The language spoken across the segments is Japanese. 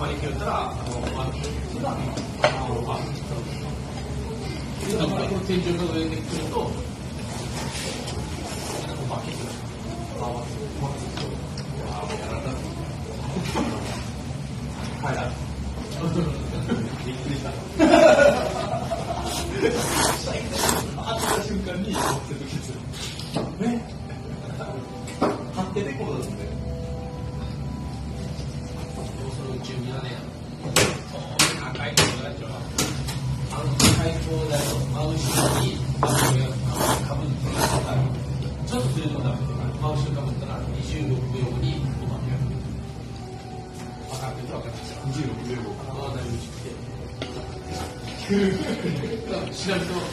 まりって言ったら、天井が上で来ると、はい。びっくりした。会った瞬間に、立っててこうですね。その宇宙にはね、赤い灯台と赤い灯台の真後ろにかぶってちょっとするとダメです。真後ろかぶったら26秒後に止まってやる。分かってると分かってる。26秒後。ああ、だいぶ知って。知らん人は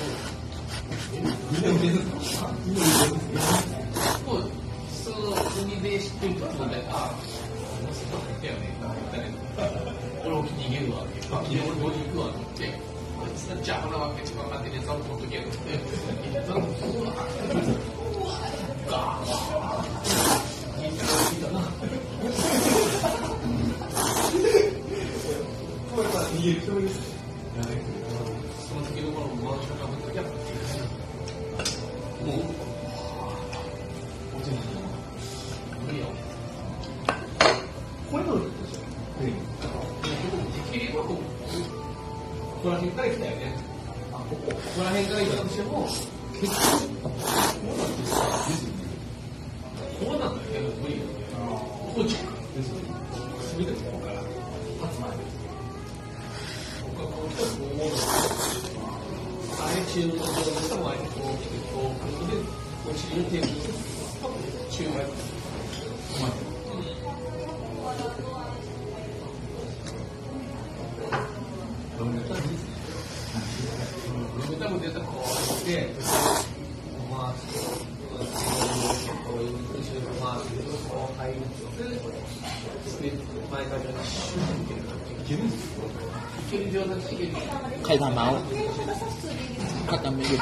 もう、その国で知ってる人は問題、ああ、もうそこ入ったよね、俺も逃げるわって、俺どこに行くわって言って、じゃあ、花はけちばかってね、ザル取っとけよって、ザル取っとけよって、ガーッ聞いたな。これは逃げる人ですね。その時のものを回しかぶった時は、もう、無理よ。これどうですか？できればここら辺から来たよね。ここら辺から来たとしても、結構、こうなんだよね、無理よね。こっちからですよね。すべてここから立つ前です。僕はこう来たらこう思うので、あれ中のところにしたら前にこう来て、こう来て、お尻のテープにして、中前です。多分出たらこうして、まあ、こういう後ろに回して、こう入るで、前からシューッといけるんですか？いける状態でいける。 階段回を固める。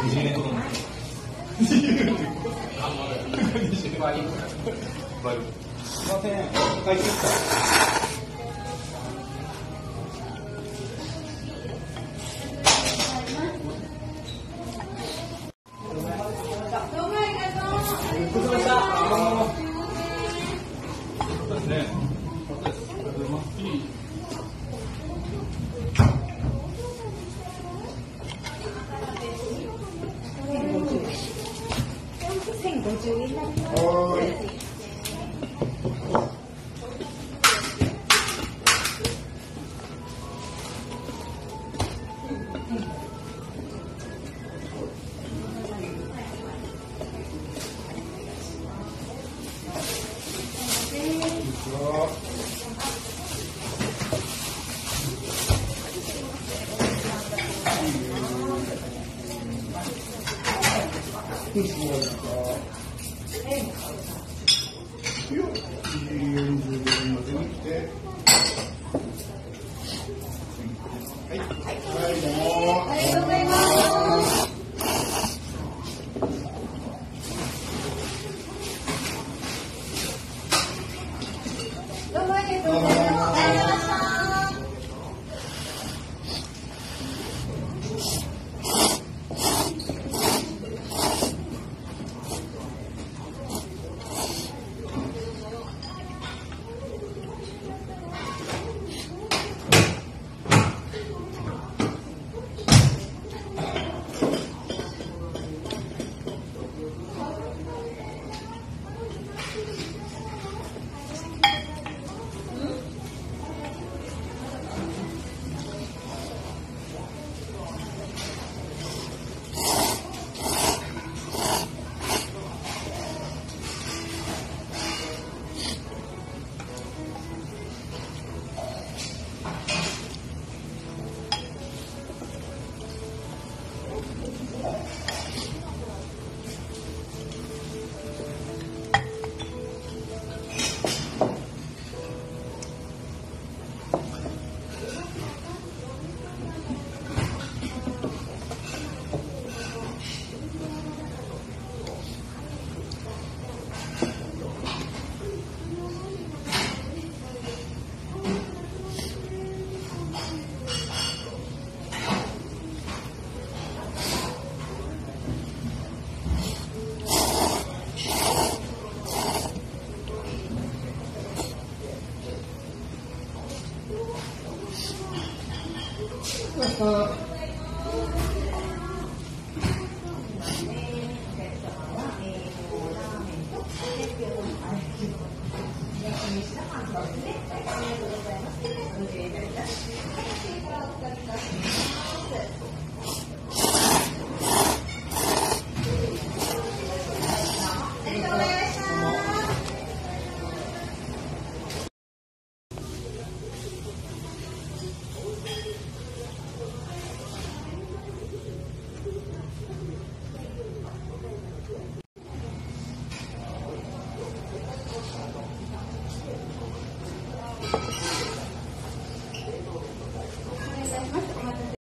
た。